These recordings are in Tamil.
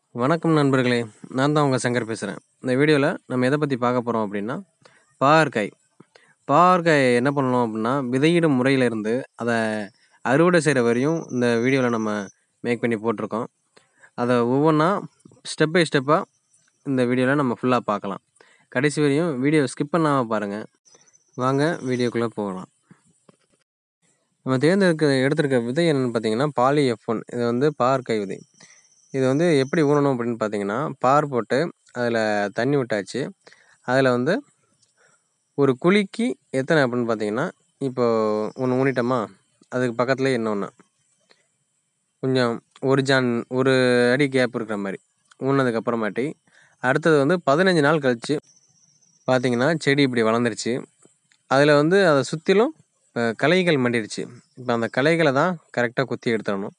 வணக்கம் நண்பர்களே! நான் தான் உங்க சங்கர் பேசுறேன். இந்த வீடியோல நம்ம எத பத்தி பார்க்க போறோம் அப்டின்னா, பாகற்காய். பாகற்காய என்ன பண்ணணும் அப்டின்னா, விதையிடும் முறையிலிருந்து அத அறுவடை செய்ற வரையும் இந்த வீடியோல நம்ம மேக் பண்ணி போட்டுருக்கோம். அத ஒவ்வொன்னா ஸ்டெப் பை ஸ்டெப்பா இந்த வீடியோல நம்ம ஃபுல்லா பார்க்கலாம். கடைசி வரையும் வீடியோ ஸ்கிப் பண்ணாம பாருங்க. வாங்க வீடியோக்குள்ள போகலாம். நம்ம எடுத்திருக்க விதை என்னன்னு பார்த்தீங்கன்னா, பாலி F1 இது வந்து பாகற்காய் விதை. இது வந்து எப்படி ஊனணும் அப்படின்னு பார்த்தீங்கன்னா, பார் போட்டு அதில தண்ணி விட்டாச்சு. அதில வந்து ஒரு குழிக்கு எத்தனை அப்படின்னு பார்த்தீங்கன்னா, இப்போ ஒண்ணு ஊனிட்டோமா, அதுக்கு பக்கத்திலேயே இன்னொன்னு. கொஞ்சம் 1 அடி கேப் இருக்கிற மாரி. ஊன்னதுக்கு அப்புறமாட்டி, அடுத்தது வந்து 15 நாள் கழிச்சு பார்த்தீங்கன்னா, செடி இப்படி வளர்ந்துருச்சு. அதில வந்து அத சுத்திலும் களைகள் மண்டிருச்சு. இப்ப அந்த களைகள தான் கரெக்ட்டா குத்தி எடுத்துறணும்.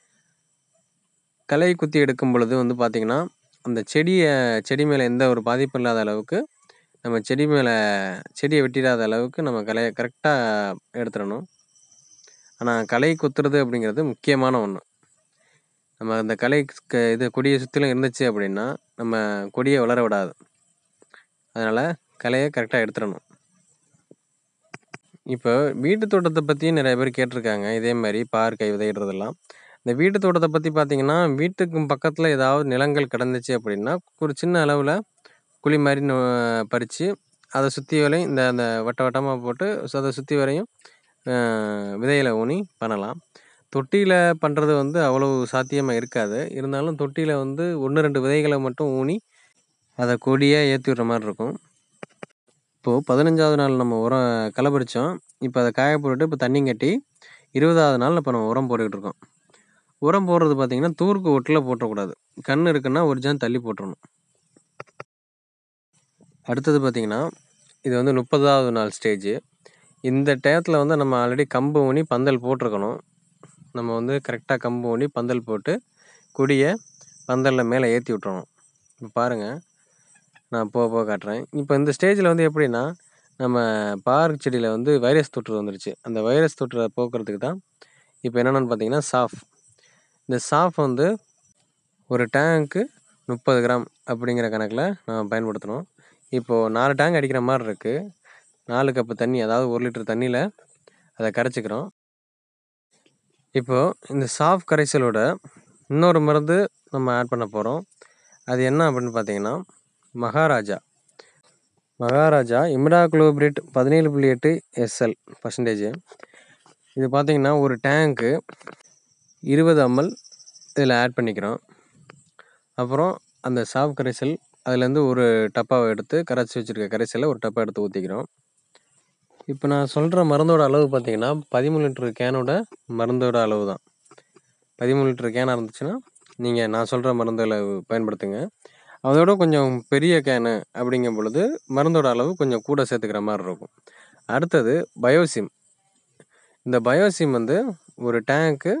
களை குத்தி எடுக்கும் பொழுது வந்து பார்த்தீங்கன்னா, அந்த செடி மேல எந்த ஒரு பாதிப்பும் இல்லாத அளவுக்கு, நம்ம செடிய வெட்டிடாத அளவுக்கு நம்ம களைய கரெக்ட்டா எடுத்துறணும். ஆனா, களை குத்துறது அப்படிங்கிறது முக்கியமான ஒண்ணு. நம்ம அந்த களை இது கொடிய சுத்திலும் இருந்துச்சு அப்படின்னா, நம்ம கொடிய வளர விடாது. அதனால களைய கரெக்ட்டா எடுத்துறணும். இப்போ வீட்டு தோட்டத்த பத்தியும் நெறைய பேர் கேட்டுருக்காங்க. இதே மாரி பாகற்காய் விதையிடுறதெல்லாம். இந்த வீட்டு தோட்டத்த பத்தி பார்த்தீங்கன்னா, வீட்டுக்கு பக்கத்துல ஏதாவது நிலங்கள் கிடந்துச்சு அப்படின்னா, ஒரு சின்ன அளவுல குழி மாரி பறிச்சு, அத சுத்தி வரையும் அந்த வட்ட வட்டமா போட்டு அத சுத்தி வரையும் அ விதைகள ஊனி பண்ணலாம். தொட்டியில பண்றது வந்து அவ்வளவு சாத்தியமா இருக்காது. இருந்தாலும் தொட்டியில வந்து 1, 2 விதைகள மட்டும் ஊனி, அத கொடியா ஏத்தி விடுற மாரி இருக்கும். இப்போ 15வது நாள் நம்ம களை பறிச்சோம். இப்ப அத காய போட்டுட்டு, இப்ப தண்ணி கட்டி 20வது நாள் இப்ப நம்ம உரம் போட்டுக்கிட்டு இருக்கோம். உரம் போடுறது பார்த்தீங்கன்னா, தூருக்கு ஒட்டுல போட்டுறக்கூடாது. கண்ணு இருக்குன்னா, ஒரு ஜான் தள்ளி போட்டுறணும். அடுத்தது பார்த்தீங்கன்னா, இது வந்து 30வது நாள் ஸ்டேஜு. இந்த டயத்துல வந்து நம்ம ஆல்ரெடி கம்பு ஊனி பந்தல் போட்டுருக்கணும். நம்ம வந்து கரெக்ட்டா கம்பு ஊனி பந்தல் போட்டு, கொடிய பந்தல்ல மேல ஏத்தி விட்டுறணும். இப்ப பாருங்க, நான் போக போக காட்டுறேன். இப்ப இந்த ஸ்டேஜ்ல வந்து எப்படின்னா, நம்ம பாகற் செடியில வந்து வைரஸ் தொற்று வந்துருச்சு. அந்த வைரஸ் தொற்ற போக்குறதுக்கு தான், இப்ப என்னென்னன்னு பார்த்தீங்கன்னா, சாஃப். இந்த சாஃப் வந்து ஒரு டேங்க்கு 30 கிராம் அப்படிங்கிற கணக்குல நம்ம பயன்படுத்தணும். இப்போ 4 டேங்க் அடிக்கிற மாரி இருக்கு. 4 கப்பு தண்ணி, அதாவது 1 லிட்டர் தண்ணீல அத கரைச்சுக்கிறோம். இப்போ இந்த சாஃப் கரைசலோட இன்னொரு மருந்து நம்ம ஆட் பண்ண போறோம். அது என்ன அப்படின்னு பார்த்தீங்கன்னா, Maharaja. Maharaja imidacloprid 17.8 S L percentage. இது பார்த்தீங்கன்னா, ஒரு டேங்க்கு 20 எம்எல் இதில ஆட் பண்ணிக்கிறோம். அப்புறம் அந்த சாஃப் கரைசல் அதுலேருந்து ஒரு டப்பாவ எடுத்து கரைச்சு வச்சிருக்க கரைசல ஒரு டப்பா எடுத்து ஊத்திக்கிறோம். இப்ப நான் சொல்ற மருந்தோட அளவு பார்த்தீங்கன்னா, 13 லிட்டர் கேனோட மருந்தோட அளவு தான். 13 லிட்டர் கேனா இருந்துச்சுன்னா, நீங்க நான் சொல்ற மருந்துகள பயன்படுத்துங்க. அதோட கொஞ்சம் பெரிய கேனு அப்படிங்கும் பொழுது, மருந்தோட அளவு கொஞ்சம் கூட சேர்த்துக்கிற மாரி இருக்கும். அடுத்தது பயோசிம். இந்த பயோசிம் வந்து ஒரு டேங்க்கு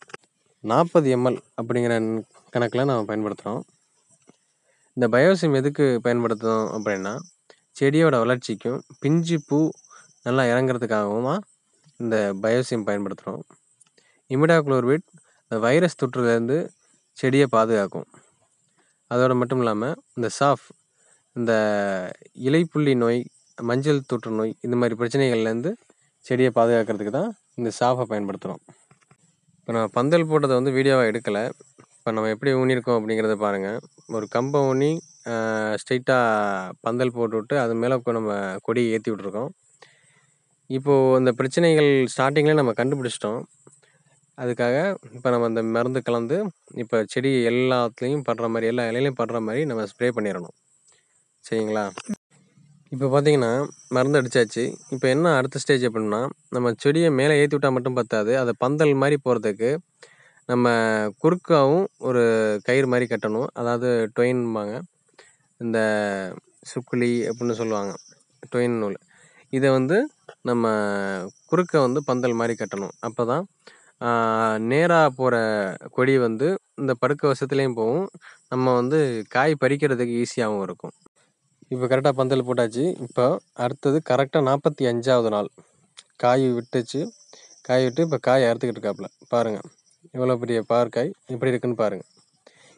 40 எம்எல் அப்படிங்கிற கணக்குல நம்ம பயன்படுத்துறோம். இந்த பயோசிம் எதுக்கு பயன்படுத்துறோம் அப்படின்னா, செடியோட வளர்ச்சிக்கும், பிஞ்சு பூ நல்லா இறங்குறதுக்காகவும் தான் இந்த பயோசிம் பயன்படுத்துறோம். இமிடாகுளோபிரிட் இந்த வைரஸ் தொற்றுலேருந்து செடிய பாதுகாக்கும். அதோட மட்டும் இல்லாம, இந்த சாஃப் இந்த இலைப்புள்ளி நோய், மஞ்சள் தொற்று நோய் இந்த மாரி பிரச்சனைகள்லேருந்து செடிய பாதுகாக்கிறதுக்கு தான் இந்த சாஃப பயன்படுத்துறோம். இப்ப நான் பந்தல் போட்டத வந்து வீடியோவா எடுக்கல. இப்ப நம்ம எப்படி ஊனியிருக்கோம் அப்படிங்கிறத பாருங்க. ஒரு கம்ப ஊனி ஸ்ட்ரெயிட்டா பந்தல் போட்டுவிட்டு, அது மேல நம்ம கொடிய ஏத்தி விட்டுருக்கோம். இப்போ இந்த பிரச்சனைகள் ஸ்டார்ட்டிங்லயே நம்ம கண்டுபிடிச்சிட்டோம். அதுக்காக இப்ப நம்ம அந்த மருந்து கலந்து, இப்ப செடி எல்லாத்துலயும் படுற மாரி, எல்லா இலையிலயும் படுற மாரி நம்ம ஸ்ப்ரே பண்ணிறணும். சரிங்களா? இப்ப பார்த்தீங்கன்னா, மருந்து அடிச்சாச்சு. இப்ப என்ன அடுத்த ஸ்டேஜ் அப்டின்னா, நம்ம செடிய மேல ஏத்தி விட்டா மட்டும் பத்தாது. அத பந்தல் மாரி போறதுக்கு, நம்ம குறுக்காவும் ஒரு கயிறு மாரி கட்டணும். அதாவது டொயின்பாங்க. இந்த சுக்குலி அப்டின்னு சொல்லுவாங்க. டொயின் நூல். இத வந்து நம்ம குறுக்க வந்து பந்தல் மாரி கட்டணும். அப்பதான் நேரா போற கொடி வந்து இந்த படுக்க வசத்துலயும் போகும். நம்ம வந்து காய் பறிக்கிறதுக்கு ஈஸியாவும் இருக்கும். இப்ப கரெக்ட்டா பந்தல் போட்டாச்சு. இப்ப அடுத்தது கரெக்ட்டா 45வது நாள். காய் விட்டுச்சு. காய் விட்டு இப்ப காய் அறுத்துக்கிட்டு இருக்காப்புல. பாருங்க. எவ்வளோ பெரிய பாகற்காய் எப்படி இருக்குன்னு பாருங்க.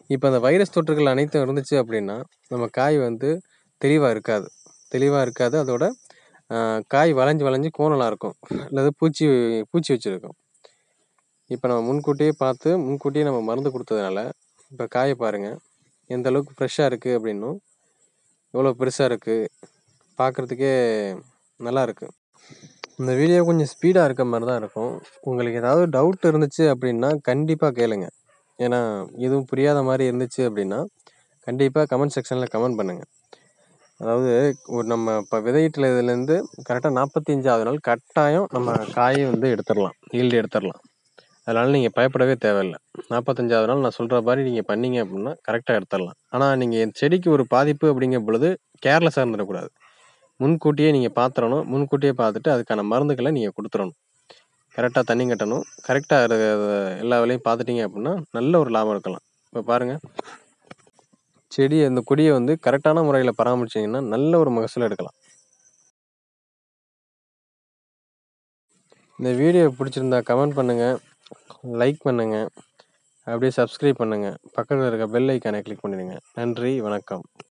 இப்போ அந்த வைரஸ் தொற்றுகள் அனைத்தும் இருந்துச்சு அப்படின்னா, நம்ம காய் வந்து தெளிவா இருக்காது. தெளிவா இருக்காது. அதோட காய் வளைஞ்சு வளைஞ்சு கோணலா இருக்கும். அல்லது பூச்சி பூச்சி வச்சிருக்கும். இப்போ நம்ம முன்கூட்டியே பார்த்து, முன்கூட்டியே நம்ம மருந்து குடுத்ததுனால, இப்போ காய பாருங்க. எந்த அளவுக்கு ஃப்ரெஷ்ஷா இருக்கு அப்படின்னும், எவ்வளோ பெருசா இருக்கு. பார்க்கறதுக்கே நல்லா இருக்கு. இந்த வீடியோ கொஞ்சம் ஸ்பீடா இருக்க மாரி தான் இருக்கும். உங்களுக்கு ஏதாவது டவுட் இருந்துச்சு அப்படின்னா, கண்டிப்பா கேளுங்க. ஏன்னா, எதுவும் புரியாத மாரி இருந்துச்சு அப்படின்னா, கண்டிப்பா கமெண்ட் செக்ஷன்ல கமெண்ட் பண்ணுங்க. அதாவது நம்ம இப்போ விதையிட்டதுலேருந்து கரெக்டா 45வது நாள் கட்டாயம் நம்ம காய வந்து எடுத்துறலாம். ஈல்டு எடுத்துறலாம். அதனால நீங்க பயப்படவே தேவையில்ல. 45வது நாள் நான் சொல்ற மாரி நீங்க பண்ணீங்க அப்படின்னா, கரெக்ட்டா எடுத்துறலாம். ஆனா நீங்க என் செடிக்கு ஒரு பாதிப்பு அப்படிங்கும் பொழுது, கேர்லெஸ்ஸா இருந்துறக்கூடாது. முன்கூட்டியே நீங்க பார்த்துறணும். முன்கூட்டியே பார்த்துட்டு அதுக்கான மருந்துகள நீங்க குடுத்துறணும். கரெக்ட்டா தண்ணி கட்டணும். கரெக்ட்டா எல்லா வேலையும் பார்த்துட்டீங்க அப்படின்னா, நல்ல ஒரு லாபம் எடுக்கலாம். இப்ப பாருங்க. அந்த கொடிய வந்து கரெக்ட்டான முறையில பராமரிச்சீங்கன்னா, நல்ல ஒரு மகசூல் எடுக்கலாம். இந்த வீடியோ பிடிச்சிருந்தா கமெண்ட் பண்ணுங்க, லைக் பண்ணுங்க, அப்படியே சப்ஸ்கிரைப் பண்ணுங்க. பக்கத்துல இருக்க பெல் ஐகானை கிளிக் பண்ணிடுங்க. நன்றி, வணக்கம்.